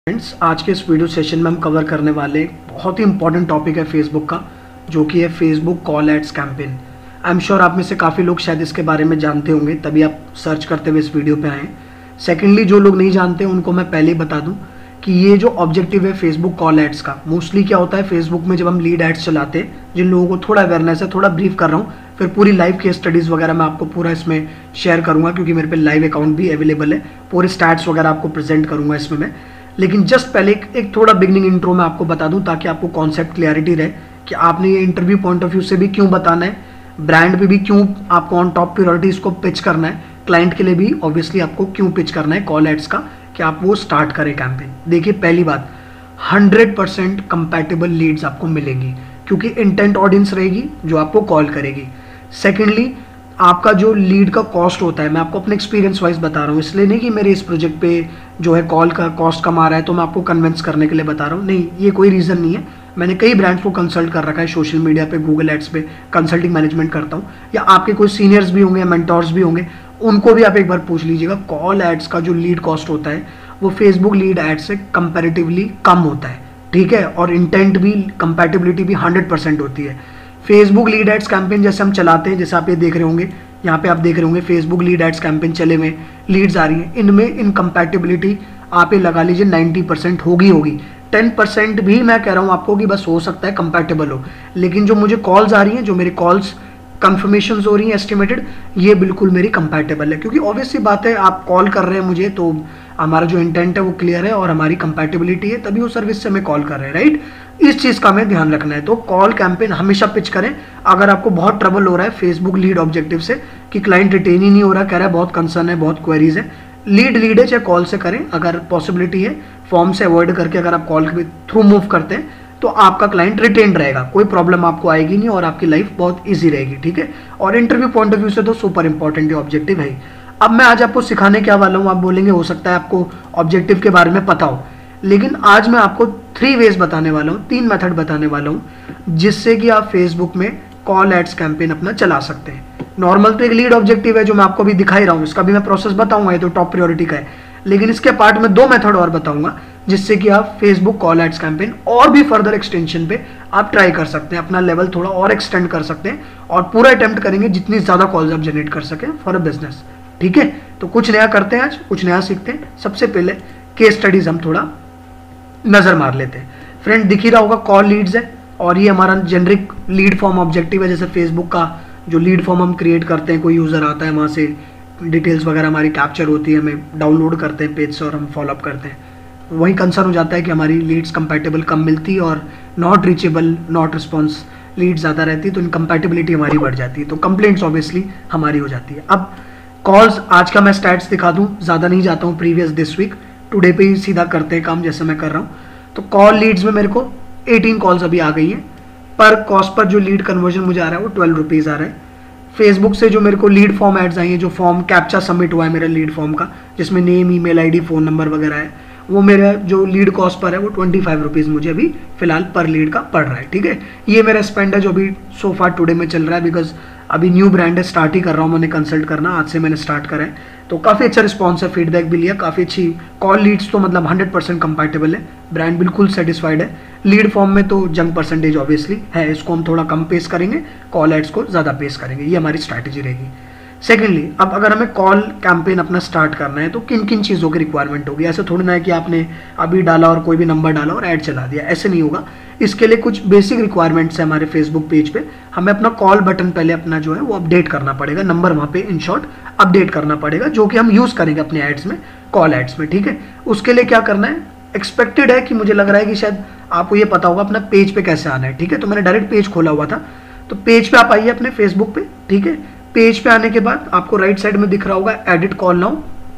Friends, आज के इस वीडियो सेशन में हम कवर करने वाले एक बहुत ही इंपॉर्टेंट टॉपिक है फेसबुक का, जो कि है Facebook call ads campaign. I am sure आप में से काफ़ी लोग शायद इसके बारे में जानते होंगे, तभी आप सर्च करते हुए इस वीडियो पे आए। सेकेंडली, जो लोग नहीं जानते उनको मैं पहले ही बता दूं कि ये जो ऑब्जेक्टिव है फेसबुक कॉल एड्स का, मोस्टली क्या होता है फेसबुक में जब हम लीड एड्स चलाते हैं, जिन लोगों को थोड़ा अवेयरनेस है, थोड़ा ब्रीफ कर रहा हूँ, फिर पूरी लाइव केस स्टडीज़ वगैरह मैं आपको पूरा इसमें शेयर करूँगा, क्योंकि मेरे पे लाइव अकाउंट भी अवेलेबल है। पूरे स्टैट्स वगैरह आपको प्रेजेंट करूँगा इसमें मैं। लेकिन जस्ट पहले एक थोड़ा बिगनिंग इंट्रो मैं आपको बता दूं, ताकि आपको कॉन्सेप्ट क्लियरिटी रहे कि आपने ये इंटरव्यू पॉइंट ऑफ व्यू से भी क्यों बताना है, ब्रांड पे भी क्यों आपको ऑन टॉप प्रायोरिटीज को पिच करना है, क्लाइंट के लिए भी ऑब्वियसली आपको क्यों पिच करना है कॉल एड्स का, कि आप वो स्टार्ट करें कैंपेन। देखिए, पहली बात 100% कंपैटिबल लीड्स आपको मिलेंगी, क्योंकि इंटेंट ऑडियंस रहेगी जो आपको कॉल करेगी। सेकेंडली, आपका जो लीड का कॉस्ट होता है, मैं आपको अपने एक्सपीरियंस वाइज बता रहा हूँ, इसलिए नहीं कि मेरे इस प्रोजेक्ट पे जो है कॉल का कॉस्ट कम आ रहा है तो मैं आपको कन्विंस करने के लिए बता रहा हूँ, नहीं, ये कोई रीज़न नहीं है। मैंने कई ब्रांड्स को कंसल्ट कर रखा है, सोशल मीडिया पे, गूगल एड्स पे कंसल्टिंग मैनेजमेंट करता हूँ, या आपके कोई सीनियर्स भी होंगे, मेंटोर्स भी होंगे, उनको भी आप एक बार पूछ लीजिएगा। कॉल एड्स का जो लीड कॉस्ट होता है वो फेसबुक लीड एड्स से कंपेरेटिवली कम होता है, ठीक है, और इंटेंट भी, कंपैटिबिलिटी भी 100% होती है। फेसबुक लीड एड्स कैंपेन जैसे हम चलाते हैं, जैसे आप ये देख रहे होंगे, यहाँ पे आप देख रहे होंगे फेसबुक लीड एड्स कैंपेन चले हुए, लीड्स आ रही हैं, इनमें इनकम्पैटिबिलिटी आप ये लगा लीजिए 90% होगी। 10% भी मैं कह रहा हूँ आपको कि बस हो सकता है कंपैटिबल हो, लेकिन जो मुझे कॉल्स आ रही हैं, जो मेरी कॉल्स कंफर्मेशन हो रही हैं एस्टिमेटेड, ये बिल्कुल मेरी कंपैटिबल है, क्योंकि ऑब्वियस सी बात है, आप कॉल कर रहे हैं मुझे तो हमारा जो इंटेंट है वो क्लियर है और हमारी कंपैटिबिलिटी है, तभी वो सर्विस से हमें कॉल कर रहे हैं, राइट। इस चीज़ का हमें ध्यान रखना है। तो कॉल कैंपेन हमेशा पिच करें। अगर आपको बहुत ट्रबल हो रहा है फेसबुक लीड ऑब्जेक्टिव से कि क्लाइंट रिटेन ही नहीं हो रहा, कह रहा है बहुत कंसर्न है, बहुत क्वेरीज है, लीड है, चाहे कॉल से करें, अगर पॉसिबिलिटी है फॉर्म से अवॉइड करके अगर आप कॉल के थ्रू मूव करते हैं तो आपका क्लाइंट रिटेन रहेगा, कोई प्रॉब्लम आपको आएगी नहीं और आपकी लाइफ बहुत ईजी रहेगी, ठीक है। और इंटरव्यू पॉइंट ऑफ व्यू से तो सुपर इंपॉर्टेंट ऑब्जेक्टिव है। अब मैं आज आपको सिखाने क्या वाला हूँ, आप बोलेंगे हो सकता है आपको ऑब्जेक्टिव के बारे में पता हो, लेकिन आज मैं आपको 3 वेज बताने वाला हूँ, 3 मेथड बताने वाला हूँ, जिससे कि आप फेसबुक में कॉल एड्स कैंपेन अपना चला सकते हैं। नॉर्मल तो एक लीड ऑब्जेक्टिव है जो मैं आपको भी दिखाई रहा हूँ, इसका भी मैं प्रोसेस बताऊंगा, ये तो टॉप प्रायोरिटी का है, लेकिन इसके पार्ट में 2 मेथड और बताऊंगा, जिससे कि आप फेसबुक कॉल एड्स कैंपेन और भी फर्दर एक्सटेंशन पे आप ट्राई कर सकते हैं, अपना लेवल थोड़ा और एक्सटेंड कर सकते हैं और पूरा अटेम्प्ट करेंगे जितनी ज्यादा कॉल्स आप जनरेट कर सकें फॉर अ बिजनेस, ठीक है। तो कुछ नया करते हैं आज, कुछ नया सीखते हैं। सबसे पहले केस स्टडीज हम थोड़ा नजर मार लेते हैं। फ्रेंड, दिख ही रहा होगा कॉल लीड्स है और ये हमारा जेनरिक लीड फॉर्म ऑब्जेक्टिव है। जैसे फेसबुक का जो लीड फॉर्म हम क्रिएट करते हैं, कोई यूजर आता है, वहाँ से डिटेल्स वगैरह हमारी कैप्चर होती है, हमें डाउनलोड करते हैं पेज से और हम फॉलोअप करते हैं। वही कंसर्न हो जाता है कि हमारी लीड्स कंपैटिबल कम मिलती है और not reachable, not response lead ज़्यादा रहती है, तो इनकम्पैटिबिलिटी हमारी बढ़ जाती है, तो कंप्लेंट्स ऑब्वियसली हमारी हो जाती है। अब कॉल्स आज का मैं स्टैट्स दिखा दूं, ज़्यादा नहीं जाता हूँ प्रीवियस दिस वीक, टुडे पे ही सीधा करते हैं काम जैसे मैं कर रहा हूँ। तो कॉल लीड्स में मेरे को 18 कॉल्स अभी आ गई हैं, पर कॉस्ट पर जो लीड कन्वर्जन मुझे आ रहा है वो 12 रुपीज़ आ रहा है। फेसबुक से जो मेरे को लीड फॉर्म एड्स आई हैं, जो फॉर्म कैप्चा सबमिट हुआ है मेरा लीड फॉर्म का, जिसमें name, email ID, phone number वगैरह है, वो मेरा जो लीड कॉस्ट पर है वो 25 रुपीज़ मुझे अभी फिलहाल पर लीड का पड़ रहा है, ठीक है। ये मेरा स्पेंड है जो अभी सो फार टुडे में चल रहा है, बिकॉज अभी न्यू ब्रांड है, स्टार्ट ही कर रहा हूँ मैंने कंसल्ट करना, आज से मैंने स्टार्ट करा है, तो काफ़ी अच्छा रिस्पॉन्स है, फीडबैक भी लिया, काफ़ी अच्छी कॉल लीड्स, तो मतलब 100% कंपैटिबल है, ब्रांड बिल्कुल सेटिस्फाइड है। लीड फॉर्म में तो जंक परसेंटेज ऑब्वियसली है, इसको हम थोड़ा कम पेश करेंगे, कॉल एड्स को ज़्यादा पेश करेंगे, ये हमारी स्ट्रैटेजी रहेगी। सेकेंडली, अब अगर हमें कॉल कैंपेन अपना स्टार्ट करना है तो किन किन चीज़ों की रिक्वायरमेंट होगी। ऐसे थोड़ी ना है कि आपने अभी डाला और कोई भी नंबर डाला और ऐड चला दिया, ऐसे नहीं होगा। इसके लिए कुछ बेसिक रिक्वायरमेंट्स है हमारे फेसबुक पेज पे। हमें अपना कॉल बटन पहले अपना जो है वो अपडेट करना पड़ेगा, नंबर वहाँ पे इन शॉर्ट अपडेट करना पड़ेगा, जो कि हम यूज़ करेंगे अपने एड्स में, कॉल एड्स में, ठीक है। उसके लिए क्या करना है, एक्सपेक्टेड है कि मुझे लग रहा है कि शायद आपको ये पता होगा अपना पेज पे कैसे आना है, ठीक है। तो मैंने डायरेक्ट पेज खोला हुआ था, तो पेज पे आप आइए अपने फेसबुक पे, ठीक है। पेज पे आने के बाद आपको राइट साइड में दिख रहा होगा एडिट कॉल नाउ,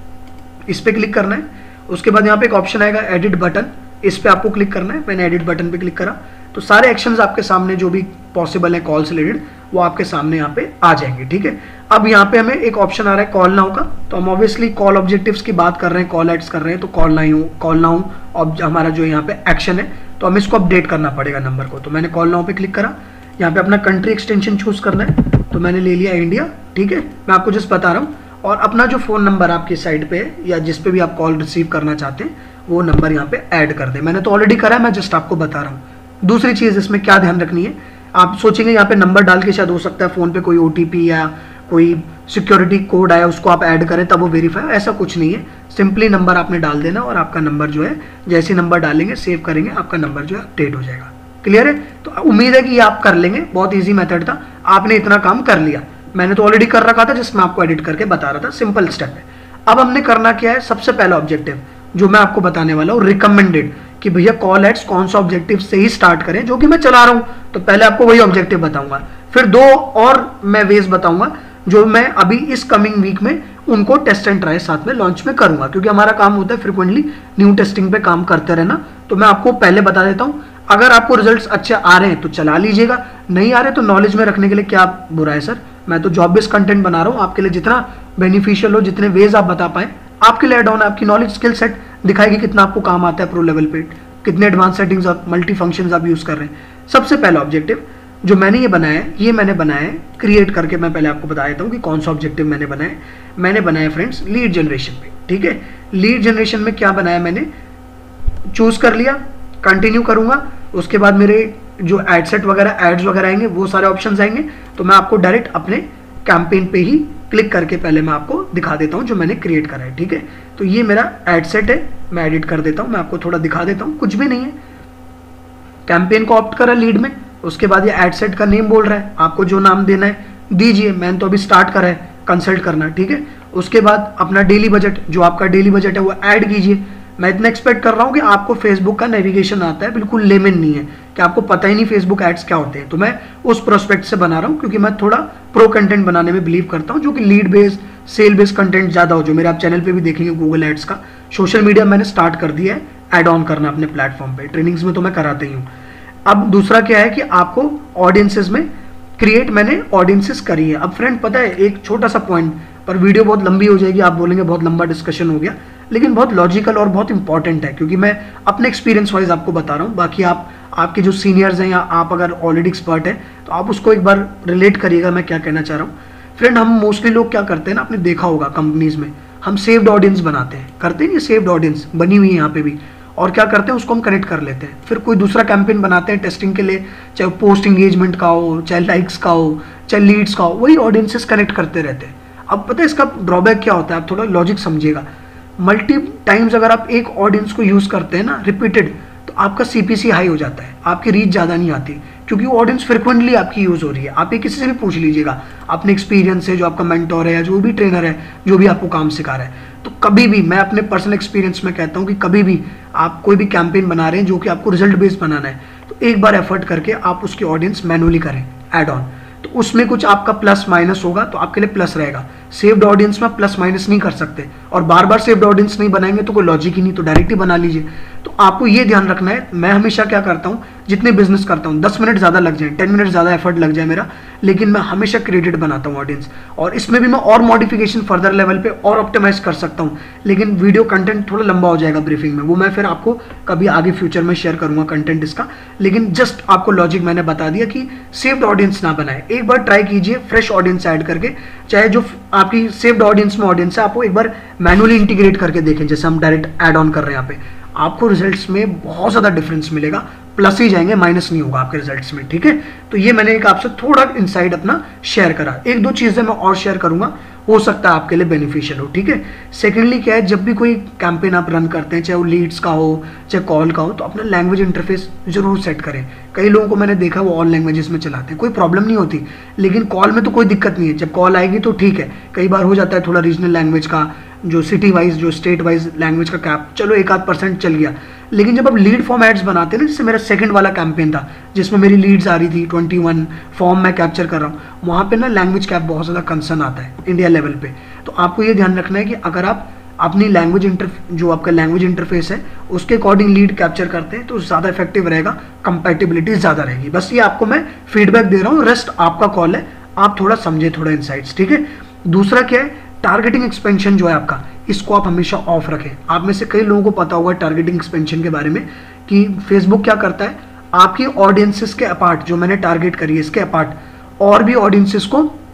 इस पे क्लिक करना है। उसके बाद यहाँ पे एक ऑप्शन आएगा एडिट बटन, इस पे आपको क्लिक करना है। मैंने एडिट बटन पे क्लिक करा तो सारे एक्शंस आपके सामने जो भी पॉसिबल है कॉल से रिलेटेड वो आपके सामने यहाँ पे आ जाएंगे, ठीक है। अब यहाँ पे हमें एक ऑप्शन आ रहा है कॉल नाउ का, तो हम ऑब्वियसली कॉल ऑब्जेक्टिव्स की बात कर रहे हैं, कॉल एड्स कर रहे हैं, तो कॉल नाउ हमारा जो यहाँ पे एक्शन है, तो हमें इसको अपडेट करना पड़ेगा नंबर को। तो मैंने कॉल नाउ पे क्लिक करा, यहाँ पे अपना कंट्री एक्सटेंशन चूज करना है, तो मैंने ले लिया इंडिया, ठीक है। मैं आपको जस्ट बता रहा हूँ और अपना जो फ़ोन नंबर आपकी साइड पे है या जिस पे भी आप कॉल रिसीव करना चाहते हैं वो नंबर यहाँ पे ऐड कर दें। मैंने तो ऑलरेडी करा है, मैं जस्ट आपको बता रहा हूँ। दूसरी चीज़ इसमें क्या ध्यान रखनी है, आप सोचेंगे यहाँ पे नंबर डाल के शायद हो सकता है फ़ोन पे कोई OTP या कोई सिक्योरिटी कोड आया उसको आप ऐड करें तब वो वेरीफाई, ऐसा कुछ नहीं है। सिंपली नंबर आपने डाल देना और आपका नंबर जो है जैसे नंबर डालेंगे सेव करेंगे आपका नंबर जो है अपडेट हो जाएगा। क्लियर है? तो उम्मीद है कि ये आप कर लेंगे, बहुत ईजी मेथड था, आपने इतना काम कर लिया। मैंने तो ऑलरेडी कर रखा था, जिसमें आपको एडिट करके बता रहा था, सिंपल स्टेप है। अब हमने करना क्या है, सबसे पहला ऑब्जेक्टिव जो मैं आपको बताने वाला हूँ, रिकमेंडेड कि भैया कॉल एड्स कौन सा ऑब्जेक्टिव से ही स्टार्ट करें, जो कि मैं चला रहा हूँ। तो पहले आपको वही ऑब्जेक्टिव बताऊंगा, फिर 2 और मैं वेज बताऊंगा जो मैं अभी इस कमिंग वीक में उनको टेस्ट एंड ट्राई साथ में लॉन्च में करूंगा, क्योंकि हमारा काम होता है फ्रिक्वेंटली न्यू टेस्टिंग पे काम करते रहना। तो मैं आपको पहले बता देता हूँ, अगर आपको रिजल्ट्स अच्छे आ रहे हैं तो चला लीजिएगा, नहीं आ रहे तो नॉलेज में रखने के लिए क्या बुरा है सर। मैं तो जॉब बेस्ड कंटेंट बना रहा हूँ आपके लिए, जितना बेनिफिशियल हो, जितने वेज आप बता पाए आपके लिए एड ऑन, आपकी नॉलेज स्किल सेट दिखाएगी कितना आपको काम आता है प्रो लेवल पे, कितने एडवांस सेटिंग्स आप मल्टी फंक्शंस आप यूज कर रहे हैं। सबसे पहला ऑब्जेक्टिव जो मैंने ये बनाया है, ये मैंने बनाया है क्रिएट करके, मैं पहले आपको बता देता हूँ कि कौन सा ऑब्जेक्टिव मैंने बनाया है। मैंने बनाया फ्रेंड्स लीड जनरेशन पे, ठीक है। लीड जनरेशन में क्या बनाया, मैंने चूज कर लिया, कंटिन्यू करूंगा, उसके बाद मेरे जो एड सेट वगैरह एड्स वगैरह आएंगे वो सारे ऑप्शंस आएंगे। तो मैं आपको डायरेक्ट अपने कैंपेन पे ही क्लिक करके पहले मैं आपको दिखा देता हूँ जो मैंने क्रिएट करा है, ठीक है। तो ये मेरा एड सेट है, मैं एडिट कर देता हूँ, मैं आपको थोड़ा दिखा देता हूँ, कुछ भी नहीं है। कैंपेन को ऑप्ट करा लीड में, उसके बाद ये एड सेट का नेम बोल रहा है, आपको जो नाम देना है दीजिए, मैंने तो अभी स्टार्ट करा है कंसल्ट करना, ठीक है। उसके बाद अपना डेली बजट, जो आपका डेली बजट है वो ऐड कीजिए। मैं इतना एक्सपेक्ट कर रहा हूँ कि आपको फेसबुक का नेविगेशन आता है, बिल्कुल लेमन नहीं है कि आपको पता ही नहीं फेसबुक एड्स क्या होते हैं। तो मैं उस प्रोस्पेक्ट से बना रहा हूँ, क्योंकि मैं थोड़ा प्रो कंटेंट बनाने में बिलीव करता हूँ, जो कि lead based sale based content ज़्यादा हो, जो मेरे आप चैनल पे भी देखेंगे गूगल एड्स का। सोशल मीडिया मैंने स्टार्ट कर दिया है ऐड ऑन करना अपने प्लेटफॉर्म पे, ट्रेनिंग्स में तो मैं कराता ही हूँ। अब दूसरा क्या है कि आपको ऑडियंसेस में क्रिएट, मैंने ऑडियंसेस करी है। अब फ्रेंड पता है एक छोटा सा पॉइंट, पर वीडियो बहुत लंबी हो जाएगी, आप बोलेंगे बहुत लंबा डिस्कशन हो गया, लेकिन बहुत लॉजिकल और बहुत इंपॉर्टेंट है, क्योंकि मैं अपने एक्सपीरियंस वाइज आपको बता रहा हूँ। बाकी आपके जो सीनियर्स हैं या आप अगर ऑलरेडी एक्सपर्ट हैं तो आप उसको एक बार रिलेट करिएगा मैं क्या कहना चाह रहा हूँ। फ्रेंड हम मोस्टली लोग क्या करते हैं ना, आपने देखा होगा कंपनीज में हम सेव्ड ऑडियंस बनाते हैं, करते हैं ये सेव्ड ऑडियंस बनी हुई है यहाँ पे भी, और क्या करते हैं उसको हम कनेक्ट कर लेते हैं, फिर कोई दूसरा कैंपेन बनाते हैं टेस्टिंग के लिए, चाहे पोस्ट इंगेजमेंट का हो, चाहे लाइक्स का हो, चाहे लीड्स का हो, वही ऑडियंसेस कनेक्ट करते रहते हैं। अब पता है इसका ड्रॉबैक क्या होता है, आप थोड़ा लॉजिक समझिएगा। मल्टी टाइम्स अगर आप एक ऑडियंस को यूज करते हैं ना रिपीटेड, तो आपका CPC हाई हो जाता है, आपकी रीच ज़्यादा नहीं आती, क्योंकि वो ऑडियंस फ्रिक्वेंटली आपकी यूज हो रही है। आप ये किसी से भी पूछ लीजिएगा अपने एक्सपीरियंस से, जो आपका मेंटोर है या जो भी ट्रेनर है जो भी आपको काम सिखा रहा है। तो कभी भी मैं अपने पर्सनल एक्सपीरियंस में कहता हूँ कि कभी भी आप कोई भी कैंपेन बना रहे हैं जो कि आपको रिजल्ट बेस्ड बनाना है, तो एक बार एफर्ट करके आप उसकी ऑडियंस मैनुअली करें ऐड ऑन, तो उसमें कुछ आपका प्लस माइनस होगा तो आपके लिए प्लस रहेगा। सेव्ड ऑडियंस में प्लस माइनस नहीं कर सकते, और बार बार सेव्ड ऑडियंस नहीं बनाएंगे तो कोई लॉजिक ही नहीं, तो डायरेक्ट ही बना लीजिए। तो आपको ये ध्यान रखना है, मैं हमेशा क्या करता हूँ, जितने बिजनेस करता हूँ 10 मिनट ज़्यादा लग जाए, 10 मिनट ज़्यादा एफर्ट लग जाए मेरा, लेकिन मैं हमेशा क्रिएटेड बनाता हूँ ऑडियंस, और इसमें भी मैं और मॉडिफिकेशन फर्दर लेवल पे और ऑप्टिमाइज कर सकता हूँ। लेकिन वीडियो कंटेंट थोड़ा लंबा हो जाएगा ब्रीफिंग में, वो मैं फिर आपको कभी आगे फ्यूचर में शेयर करूँगा कंटेंट इसका। लेकिन जस्ट आपको लॉजिक मैंने बता दिया कि सेव्ड ऑडियंस ना बनाए, एक बार ट्राई कीजिए फ्रेश ऑडियंस ऐड करके, चाहे जो आपकी सेव्ड ऑडियंस में ऑडियंस है आपको एक बार मैनुअली इंटीग्रेट करके देखें, जैसे हम डायरेक्ट ऐड ऑन कर रहे हैं यहाँ पे, आपको रिजल्ट्स में बहुत ज़्यादा डिफरेंस मिलेगा, प्लस ही जाएंगे, माइनस नहीं होगा आपके रिजल्ट्स में, ठीक है। तो ये मैंने एक आपसे थोड़ा इनसाइड अपना शेयर करा, एक दो चीज़ें मैं और शेयर करूंगा, हो सकता है आपके लिए बेनिफिशियल हो, ठीक है। सेकेंडली क्या है, जब भी कोई कैंपेन आप रन करते हैं, चाहे वो लीड्स का हो चाहे कॉल का हो, तो अपना लैंग्वेज इंटरफेस जरूर सेट करें। कई लोगों को मैंने देखा वो ऑल लैंग्वेजेस में चलाते हैं, कोई प्रॉब्लम नहीं होती, लेकिन कॉल में तो कोई दिक्कत नहीं है, जब कॉल आएगी तो ठीक है। कई बार हो जाता है थोड़ा रीजनल लैंग्वेज का, जो सिटी वाइज जो स्टेट वाइज लैंग्वेज का कैप, चलो 1-8% चल गया। लेकिन जब आप लीड फॉर्म एड्स बनाते हैं ना, जैसे मेरा सेकंड वाला कैंपेन था जिसमें मेरी लीड्स आ रही थी 21 फॉर्म मैं कैप्चर कर रहा हूँ, वहाँ पे ना लैंग्वेज कैप बहुत ज़्यादा कंसर्न आता है इंडिया लेवल पे। तो आपको ये ध्यान रखना है कि अगर आप अपनी लैंग्वेज जो आपका लैंग्वेज इंटरफेस है उसके अकॉर्डिंग लीड कैप्चर करते हैं तो ज़्यादा इफेक्टिव रहेगा, कंपैटिबिलिटी ज़्यादा रहेगी। बस ये आपको मैं फीडबैक दे रहा हूँ, रेस्ट आपका कॉल है, आप थोड़ा समझे, थोड़ा इनसाइट्स, ठीक है। दूसरा क्या है, टारगेटिंग एक्सपेंशन जो है आपका, इसको आप हमेशा ऑफ रखें। आप में से कई लोगों को पता होगा टारगेटिंग एक्सपेंशन के बारे में कि फेसबुक क्या करता है, आपकी ऑडियंसेस के अपार्ट जो मैंने टारगेट करी है इसके अपार्ट और भी ऑडियंसेस को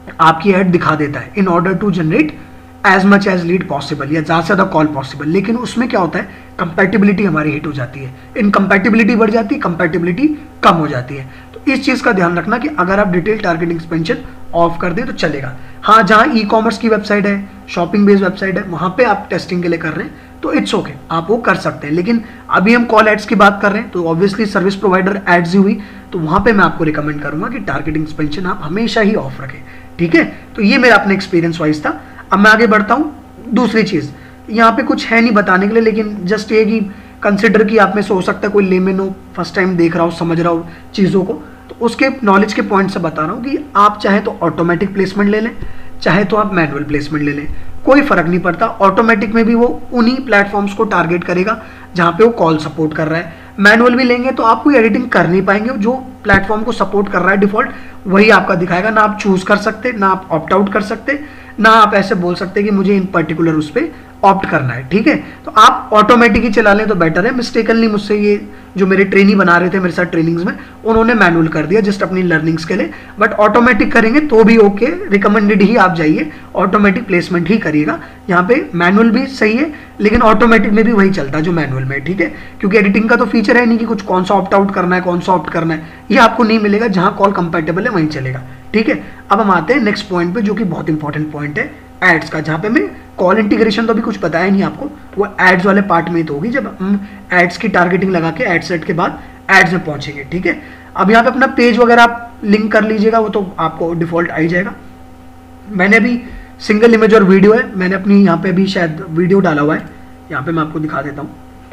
आपकी ऐड दिखा देता है in order to generate as much as lead possible, या ज़्यादा से ज़्यादा कॉल पॉसिबल। लेकिन उसमें क्या होता है, कंपैटिबिलिटी हमारी हिट हो जाती है, इनकम्पैटिबिलिटी बढ़ जाती है, कंपैटिबिलिटी कम हो जाती है। तो इस चीज़ का ध्यान रखना कि अगर आप डिटेल टारगेटिंग एक्सपेंशन ऑफ कर दें तो चलेगा। हाँ, जहाँ ई कॉमर्स की वेबसाइट है, शॉपिंग बेस्ड वेबसाइट है, वहाँ पे आप टेस्टिंग के लिए कर रहे हैं तो इट्स ओके, आप वो कर सकते हैं। लेकिन अभी हम कॉल एड्स की बात कर रहे हैं तो ऑब्वियसली सर्विस प्रोवाइडर एड्स ही हुई, तो वहाँ पे मैं आपको रिकमेंड करूँगा कि टारगेटिंग एक्सपेंशन आप हमेशा ही ऑफ रखें, ठीक है। तो ये मेरा अपने एक्सपीरियंस वाइज था। अब मैं आगे बढ़ता हूँ। दूसरी चीज़ यहाँ पे कुछ है नहीं बताने के लिए, लेकिन जस्ट ये कि कंसिडर कि आप में से हो सकता है कोई लेमैन हो, फर्स्ट टाइम देख रहा हो, समझ रहा हो चीज़ों को, तो उसके नॉलेज के पॉइंट से बता रहा हूँ कि आप चाहे तो ऑटोमेटिक प्लेसमेंट ले लें, चाहे तो आप मैनुअल प्लेसमेंट ले लें, कोई फर्क नहीं पड़ता। ऑटोमेटिक में भी वो उन्हीं प्लेटफॉर्म्स को टारगेट करेगा जहाँ पे वो कॉल सपोर्ट कर रहा है। मैनुअल भी लेंगे तो आप कोई एडिटिंग कर नहीं पाएंगे, जो प्लेटफॉर्म को सपोर्ट कर रहा है डिफॉल्ट वही आपका दिखाएगा। ना आप चूज कर सकते, ना आप ऑप्ट आउट कर सकते, ना आप ऐसे बोल सकते कि मुझे इन पर्टिकुलर उस पर ऑप्ट करना है, ठीक है। तो आप ऑटोमेटिक ही चला लें तो बेटर है। मिस्टेकनली मुझसे ये जो मेरे ट्रेनी बना रहे थे मेरे साथ ट्रेनिंग्स में, उन्होंने मैनुअल कर दिया जस्ट अपनी लर्निंग्स के लिए, बट ऑटोमेटिक करेंगे तो भी ओके, रिकमेंडेड ही आप जाइए, ऑटोमेटिक प्लेसमेंट ही करिएगा। यहाँ पे मैनुअल भी सही है, लेकिन ऑटोमेटिक में भी वही चलता है जो मैनुअल में, ठीक है। क्योंकि एडिटिंग का तो फीचर है नहीं कि कुछ कौन सा ऑप्ट आउट करना है, कौन सा ऑप्ट करना है, ये आपको नहीं मिलेगा। जहाँ कॉल कंपेटेबल है वहीं चलेगा, ठीक है। अब हम आते हैं नेक्स्ट पॉइंट पे, जो कि बहुत इंपॉर्टेंट पॉइंट है एड्स का, जहाँ पे मैं कॉल इंटीग्रेशन तो अभी कुछ बताया नहीं आपको, वो एड्स वाले पार्ट में तो होगी जब हम एड्स की टारगेटिंग लगा के एड सेट के बाद एड्स में पहुंचेंगे, ठीक है। अब यहाँ पे अपना पेज वगैरह आप लिंक कर लीजिएगा, वो तो आपको डिफॉल्ट आ ही जाएगा। मैंने अभी सिंगल इमेज और वीडियो है, मैंने अपनी यहाँ पे भी शायद वीडियो डाला हुआ है, यहाँ पे मैं आपको दिखा देता हूँ।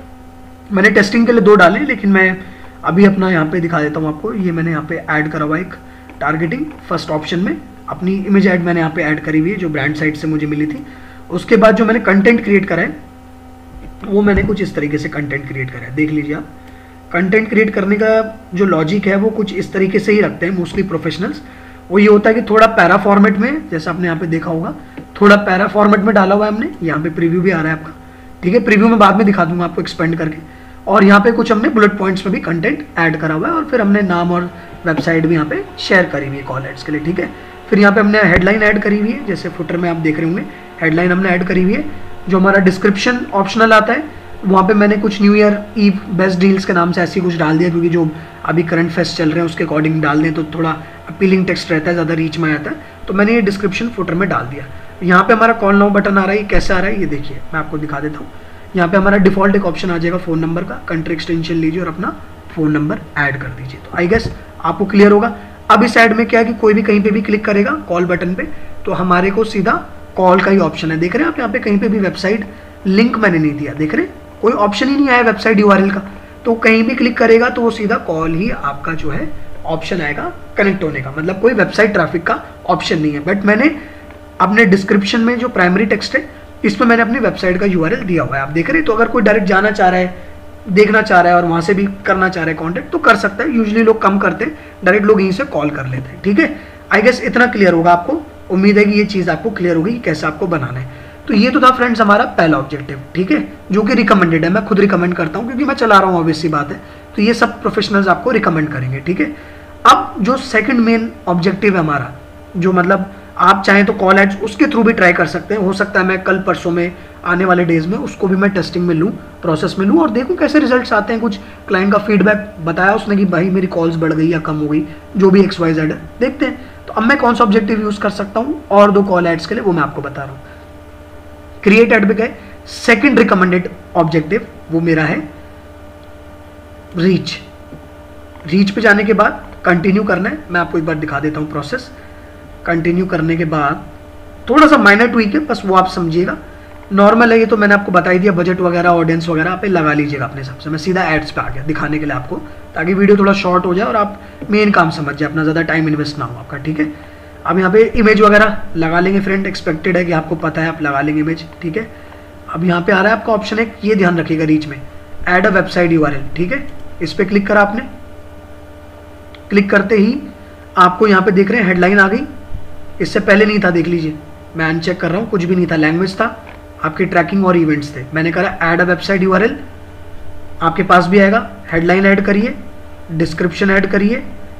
मैंने टेस्टिंग के लिए 2 डाले, लेकिन मैं अभी अपना यहाँ पे दिखा देता हूँ आपको। ये मैंने यहाँ पे ऐड करा हुआ है एक टारगेटिंग, फर्स्ट ऑप्शन में अपनी इमेज ऐड मैंने यहाँ पे ऐड करी हुई है जो ब्रांड साइट से मुझे मिली थी। उसके बाद जो मैंने कंटेंट क्रिएट करा है वो मैंने कुछ इस तरीके से कंटेंट क्रिएट करा है, देख लीजिए आप। कंटेंट क्रिएट करने का जो लॉजिक है वो कुछ इस तरीके से ही रखते हैं मोस्टली प्रोफेशनल्स। वो ये होता है कि थोड़ा पैरा फॉर्मेट में, जैसे आपने यहाँ पे देखा होगा, थोड़ा पैरा फॉर्मेट में डाला हुआ है हमने। यहाँ पे प्रीव्यू भी आ रहा है आपका, ठीक है। प्रीव्यू में बाद में दिखा दूंगा आपको एक्सपेंड करके। और यहाँ पे कुछ हमने बुलेट पॉइंट्स में भी कंटेंट ऐड करा हुआ है, और फिर हमने नाम और वेबसाइट भी यहाँ पे शेयर करी हुई है कॉल एड्स के लिए, ठीक है। फिर यहाँ पे हमने हेडलाइन ऐड करी हुई है, जैसे फुटर में आप देख रहे होंगे हेडलाइन हमने ऐड करी हुई है। जो हमारा डिस्क्रिप्शन ऑप्शनल आता है वहाँ पे मैंने कुछ new year eve best deals के नाम से ऐसी कुछ डाल दिया, क्योंकि जो अभी करंट फेस्ट चल रहे हैं उसके अकॉर्डिंग डाल दें तो थोड़ा अपीलिंग टेक्स्ट रहता है, ज़्यादा रीच में आता है, तो मैंने ये डिस्क्रिप्शन फुटर में डाल दिया। यहाँ पे हमारा कॉल नाउ बटन आ रहा है, कैसे आ रहा है ये देखिए, मैं आपको दिखा देता हूँ। यहाँ पे हमारा डिफॉल्ट एक ऑप्शन आ जाएगा फ़ोन नंबर का, कंट्री एक्सटेंशन लीजिए और अपना फ़ोन नंबर ऐड कर दीजिए। तो आई गेस आपको क्लियर होगा। अब इस ऐड में क्या है कि कोई भी कहीं पे भी क्लिक करेगा कॉल बटन पे तो हमारे को सीधा कॉल का ही ऑप्शन है, देख रहे हैं आप। यहाँ पे कहीं पे भी वेबसाइट लिंक मैंने नहीं दिया, देख रहे हैं, कोई ऑप्शन ही नहीं आया वेबसाइट यूआरएल का। तो कहीं भी क्लिक करेगा तो वो सीधा कॉल ही आपका जो है ऑप्शन आएगा कनेक्ट होने का, मतलब कोई वेबसाइट ट्रैफिक का ऑप्शन नहीं है। बट मैंने अपने डिस्क्रिप्शन में जो प्राइमरी टेक्स्ट है इसमें मैंने अपनी वेबसाइट का यूआरएल दिया हुआ है, आप देख रहे हैं। तो अगर कोई डायरेक्ट जाना चाह रहा है, देखना चाह रहा है और वहां से भी करना चाह रहा है कॉन्टेक्ट तो कर सकता है। यूजुअली लोग कम करते हैं, डायरेक्ट लोग यहीं से कॉल कर लेते हैं, ठीक है। आई गेस इतना क्लियर होगा आपको, उम्मीद है कि ये चीज़ आपको क्लियर होगी कि कैसे आपको बनाना है। तो ये तो था फ्रेंड्स हमारा पहला ऑब्जेक्टिव, ठीक है, जो कि रिकमेंडेड है, मैं खुद रिकमेंड करता हूँ क्योंकि मैं चला रहा हूँ, ऑब्वियस सी बात है। तो ये सब प्रोफेशनल्स आपको रिकमेंड करेंगे, ठीक है। अब जो सेकंड मेन ऑब्जेक्टिव है हमारा, जो मतलब आप चाहें तो कॉल एड्स उसके थ्रू भी ट्राई कर सकते हैं। हो सकता है मैं कल परसों में आने वाले डेज में उसको भी मैं टेस्टिंग में लूँ, प्रोसेस में लूँ और देखूँ कैसे रिजल्ट्स आते हैं। कुछ क्लाइंट का फीडबैक बताया उसने कि भाई मेरी कॉल्स बढ़ गई या कम हो गई, जो भी XYZ है, देखते हैं। तो अब मैं कौन सा ऑब्जेक्टिव यूज़ कर सकता हूँ और 2 कॉल एड्स के लिए, वो मैं आपको बता रहा हूँ। क्रिएट एड पे गए, सेकेंड रिकमेंडेड ऑब्जेक्टिव वो मेरा है रीच। रीच पे जाने के बाद कंटिन्यू करना है, मैं आपको एक बार दिखा देता हूँ प्रोसेस। कंटिन्यू करने के बाद थोड़ा सा माइनर ट्वीक है, बस वो आप समझिएगा, नॉर्मल है ये तो मैंने आपको बता ही दिया। बजट वगैरह ऑडियंस वगैरह आप लगा लीजिएगा अपने हिसाब से। मैं सीधा एड्स पे आ गया दिखाने के लिए आपको, ताकि वीडियो थोड़ा शॉर्ट हो जाए और आप मेन काम समझ जाए, अपना ज़्यादा टाइम इन्वेस्ट ना हो आपका, ठीक है। अब यहाँ पे इमेज वगैरह लगा लेंगे फ्रेंड, एक्सपेक्टेड है कि आपको पता है, आप लगा लेंगे इमेज, ठीक है। अब यहाँ पे आ रहा है आपका ऑप्शन एक, ये ध्यान रखिएगा रीच में, ऐड अ वेबसाइट URL, ठीक है। इस पर क्लिक करा आपने, क्लिक करते ही आपको यहाँ पे देख रहे हैं हेडलाइन आ गई। इससे पहले नहीं था, देख लीजिए, मैं अनचेक कर रहा हूँ, कुछ भी नहीं था, लैंग्वेज था, आपके ट्रैकिंग और इवेंट्स थे। मैंने कहा ऐड अ वेबसाइट URL, आपके पास भी आएगा। हेडलाइन ऐड करिए, डिस्क्रिप्शन ऐड करिए,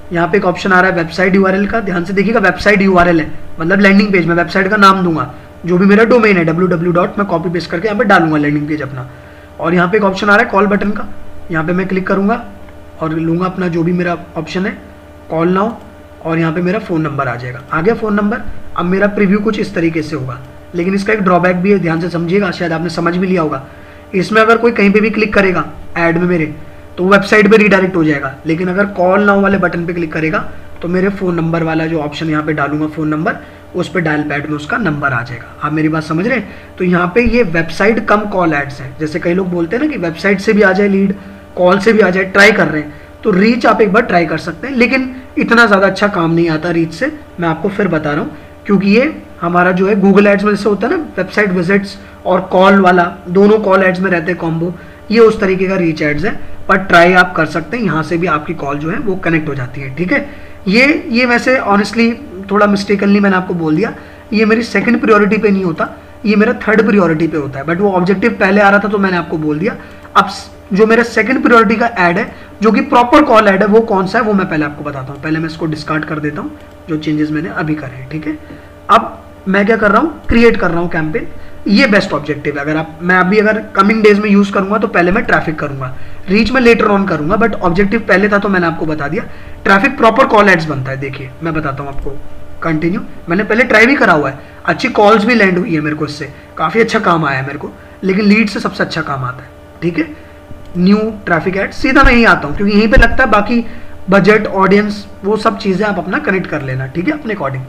यहाँ पे एक ऑप्शन आ रहा है वेबसाइट यूआरएल का, ध्यान से देखिएगा, वेबसाइट यूआरएल है मतलब लैंडिंग पेज में वेबसाइट का नाम दूंगा, जो भी मेरा डोमेन है www. मैं कॉपी पेस्ट करके यहाँ पे डालूंगा लैंडिंग पेज अपना। और यहाँ पे एक ऑप्शन आ रहा है कॉल बटन का, यहाँ पे मैं क्लिक करूंगा और लूंगा अपना जो भी मेरा ऑप्शन है कॉल नाउ, और यहाँ पे मेरा फ़ोन नंबर आ जाएगा। आ गया फ़ोन नंबर। अब मेरा प्रीव्यू कुछ इस तरीके से होगा, लेकिन इसका एक ड्रॉबैक भी है, ध्यान से समझिएगा, शायद आपने समझ भी लिया होगा। इसमें अगर कोई कहीं पे भी क्लिक करेगा ऐड में मेरे, तो वेबसाइट पे रीडायरेक्ट हो जाएगा, लेकिन अगर कॉल नाउ वाले बटन पे क्लिक करेगा तो मेरे फ़ोन नंबर वाला जो ऑप्शन यहाँ पे डालूंगा फ़ोन नंबर, उस पर डायल पैड में उसका नंबर आ जाएगा। आप मेरी बात समझ रहे हैं? तो यहाँ पे ये वेबसाइट कम कॉल एड्स है। जैसे कई लोग बोलते हैं ना कि वेबसाइट से भी आ जाए लीड, कॉल से भी आ जाए, ट्राई कर रहे हैं, तो रीच आप एक बार ट्राई कर सकते हैं, लेकिन इतना ज़्यादा अच्छा काम नहीं आता रीच से। मैं आपको फिर बता रहा हूँ, क्योंकि ये हमारा जो है गूगल एड्स में जैसे होता है ना वेबसाइट विजिट्स और कॉल वाला, दोनों कॉल एड्स में रहते हैं कॉम्बो, ये उस तरीके का रीच एड्स है। पर ट्राई आप कर सकते हैं, यहाँ से भी आपकी कॉल जो है वो कनेक्ट हो जाती है, ठीक है। ये वैसे ऑनेस्टली थोड़ा मिस्टेकनली मैंने आपको बोल दिया, ये मेरी सेकंड प्रायोरिटी पे नहीं होता, ये मेरा थर्ड प्रायोरिटी पे होता है, बट वो ऑब्जेक्टिव पहले आ रहा था तो मैंने आपको बोल दिया। अब जो मेरा सेकंड प्रायोरिटी का ऐड है, जो कि प्रॉपर कॉल ऐड है, वो कौन सा है वो मैं पहले आपको बताता हूँ। पहले मैं इसको डिस्कार्ड कर देता हूँ, जो चेंजेस मैंने अभी करे हैं, ठीक है। अब मैं क्या कर रहा हूँ, क्रिएट कर रहा हूँ कैंपेन। ये बेस्ट ऑब्जेक्टिव है। मैं अभी अगर कमिंग डेज में यूज करूंगा तो पहले मैं ट्रैफिक करूंगा, रीच में लेटर ऑन करूंगा, बट ऑब्जेक्टिव पहले था तो मैंने आपको बता दिया। ट्रैफिक प्रॉपर कॉल एड्स बनता है, देखिए मैं बताता हूँ आपको। कंटिन्यू, मैंने पहले ट्राई भी करा हुआ है, अच्छी कॉल्स भी लैंड हुई है मेरे को, इससे काफी अच्छा काम आया है मेरे को, लेकिन लीड से सबसे अच्छा काम आता है, ठीक है। न्यू ट्रैफिक एड सीधा मैं यही आता हूँ, क्योंकि यहीं पे लगता है, बाकी बजट, ऑडियंस, वो सब चीजें आप अपना कनेक्ट कर लेना, ठीक है, अपने अकॉर्डिंग।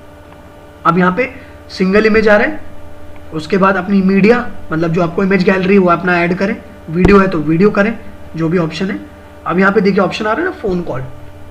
अब यहाँ पे सिंगल इमेज आ रहा है, उसके बाद अपनी मीडिया, मतलब जो आपको इमेज गैलरी वो अपना ऐड करें, वीडियो है तो वीडियो करें, जो भी ऑप्शन है। अब यहाँ पे देखिए ऑप्शन आ रहा है ना फोन कॉल,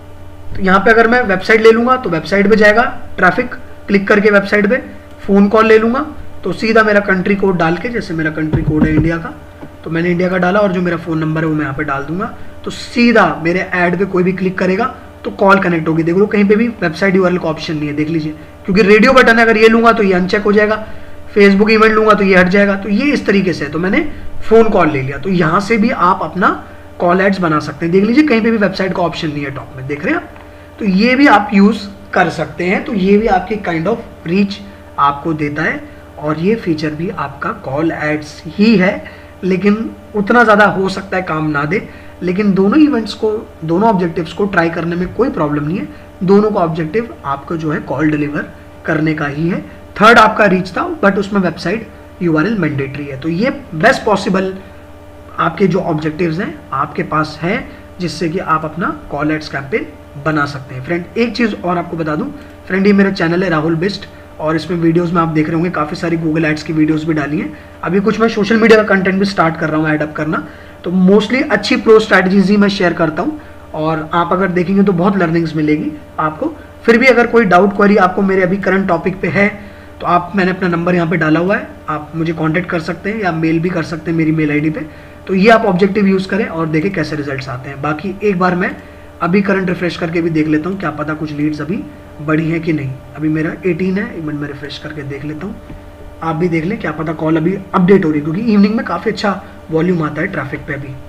तो यहाँ पे अगर मैं वेबसाइट ले लूंगा तो वेबसाइट पे जाएगा ट्रैफिक, क्लिक करके वेबसाइट पे फोन कॉल ले लूंगा तो सीधा मेरा कंट्री कोड डाल के, जैसे मेरा कंट्री कोड है इंडिया का, तो मैंने इंडिया का डाला, और जो मेरा फोन नंबर है वो मैं यहाँ पे डाल दूंगा, तो सीधा मेरे ऐड पे कोई भी क्लिक करेगा तो कॉल कनेक्ट होगी। देख लो कहीं पे भी वेबसाइट यूआरएल का ऑप्शन नहीं है, देख लीजिए, क्योंकि रेडियो बटन है, अगर ये लूंगा तो ये अनचेक हो जाएगा, फेसबुक इवेंट लूंगा तो ये हट जाएगा, तो ये इस तरीके से है। तो मैंने फोन कॉल ले लिया, तो यहाँ से भी आप अपना कॉल एड्स बना सकते हैं। देख लीजिए कहीं पे भी वेबसाइट का ऑप्शन नहीं है टॉप में, देख रहे हैं आप, तो ये भी आप यूज कर सकते हैं। तो ये भी आपकी काइंड ऑफ रीच आपको देता है, और ये फीचर भी आपका कॉल एड्स ही है, लेकिन उतना ज़्यादा हो सकता है काम ना दे, लेकिन दोनों इवेंट्स को, दोनों ऑब्जेक्टिव्स को ट्राई करने में कोई प्रॉब्लम नहीं है। दोनों का ऑब्जेक्टिव आपको जो है कॉल डिलीवर करने का ही है। थर्ड आपका रीच था, बट उसमें वेबसाइट यूआरएल मैंडेटरी है। तो ये बेस्ट पॉसिबल आपके जो ऑब्जेक्टिव्स हैं आपके पास है, जिससे कि आप अपना कॉल एड्स कैंपेन बना सकते हैं। फ्रेंड एक चीज़ और आपको बता दूं, फ्रेंड ये मेरा चैनल है राहुल बिस्ट, और इसमें वीडियोस में आप देख रहे होंगे काफ़ी सारी गूगल एड्स की वीडियोस भी डाली हैं। अभी कुछ मैं सोशल मीडिया का कंटेंट भी स्टार्ट कर रहा हूँ एडअप करना, तो मोस्टली अच्छी प्रो स्ट्रैटेजीज ही मैं शेयर करता हूँ, और आप अगर देखेंगे तो बहुत लर्निंग्स मिलेगी आपको। फिर भी अगर कोई डाउट क्वेरी आपको मेरे अभी करंट टॉपिक पे है, तो आप, मैंने अपना नंबर यहाँ पे डाला हुआ है, आप मुझे कांटेक्ट कर सकते हैं या मेल भी कर सकते हैं मेरी मेल आईडी पे। तो ये आप ऑब्जेक्टिव यूज़ करें और देखें कैसे रिजल्ट्स आते हैं। बाकी एक बार मैं अभी करंट रिफ्रेश करके भी देख लेता हूँ, क्या पता कुछ लीड्स अभी बढ़ी है कि नहीं। अभी मेरा 18 है, एक मिनट में रिफ्रेश करके देख लेता हूँ, आप भी देख लें, क्या पता कॉल अभी अपडेट हो रही है, क्योंकि इवनिंग में काफ़ी अच्छा वॉल्यूम आता है ट्रैफिक पे अभी।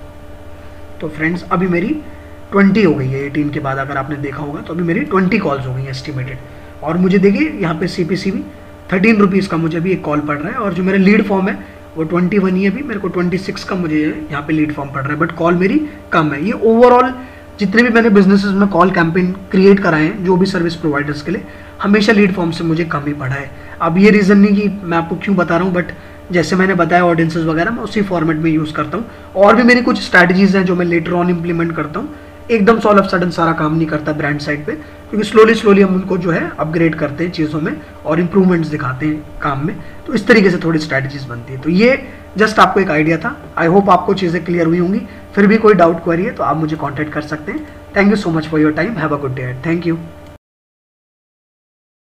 तो फ्रेंड्स अभी मेरी 20 हो गई है 18 के बाद, अगर आपने देखा होगा तो अभी मेरी 20 कॉल्स हो गई हैं एस्टिमेटेड। और मुझे देखिए यहाँ पे CPC भी 13 रुपीज़ का मुझे अभी एक कॉल पड़ रहा है, और जो मेरा लीड फॉर्म है वो 21 ही है, अभी मेरे को 26 का मुझे यहाँ पे लीड फॉर्म पड़ रहा है, बट कॉल मेरी कम है। ये ओवरऑल जितने भी मैंने बिजनेसेस में कॉल कैंपेन क्रिएट कराए हैं, जो भी सर्विस प्रोवाइडर्स के लिए, हमेशा लीड फॉर्म से मुझे कम ही पड़ा है। अब ये रीज़न नहीं कि मैं आपको क्यों बता रहा हूँ, बट जैसे मैंने बताया ऑडियंसेस वगैरह मैं उसी फॉर्मेट में यूज़ करता हूँ। और भी मेरी कुछ स्ट्रैटेजीज हैं जो मैं लेटर ऑन इम्प्लीमेंट करता हूँ। एकदम ऑल ऑफ सडन सारा काम नहीं करता ब्रांड साइड पे, क्योंकि स्लोली हम उनको जो है अपग्रेड करते हैं चीज़ों में और इंप्रूवमेंट्स दिखाते हैं काम में। तो इस तरीके से थोड़ी स्ट्रैटेजीज बनती है। तो ये जस्ट आपको एक आइडिया था। आई होप आपको चीज़ें क्लियर हुई होंगी। फिर भी कोई डाउट क्वेरी है तो आप मुझे कॉन्टैक्ट कर सकते हैं। Thank you so much for your time. Have a good day. Thank you.